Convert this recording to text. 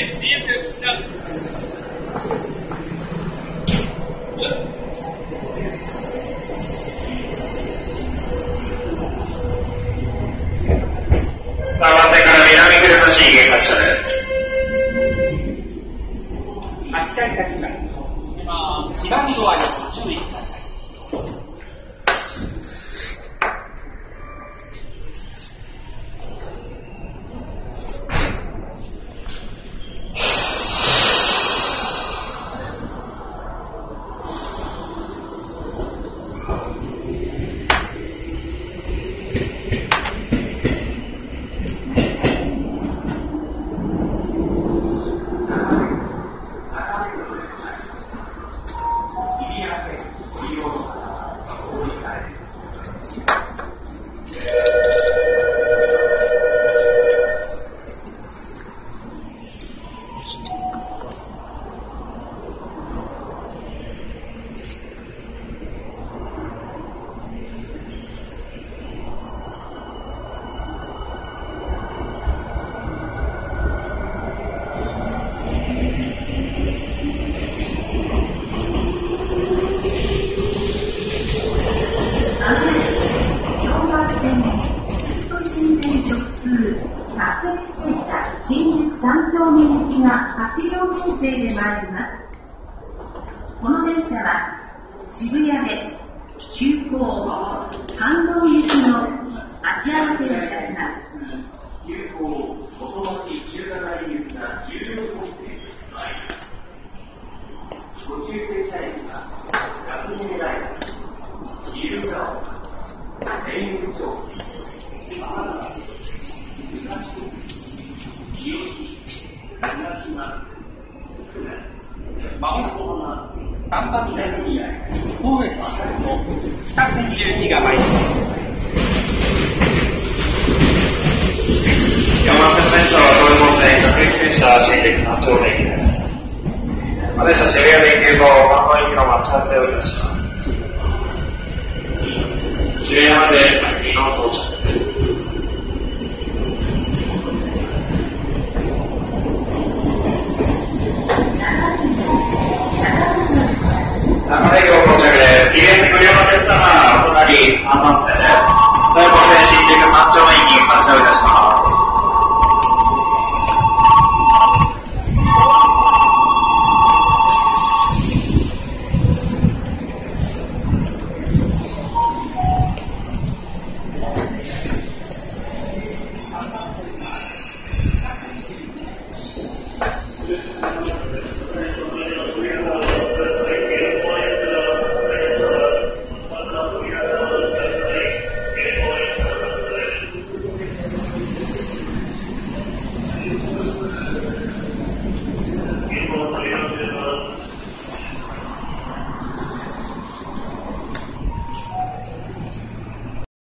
3番線から南久留米市現発車です。 発車いたします。1番ドアにご注意ください。8両編成で参ります。この電車は渋谷で急行関東行きの待ち合わせをいたします。急行元町夕方行きが有料編成で参ります。途中停車駅は学芸大学、自由が丘、田園町、まもなく3番線に東越発の北千住行きが参ります。 4番線の電車は東横線各駅停車新宿三丁目駅です。電車渋谷で急行関東行きの待ち合わせをいたします。渋谷まで先の到着。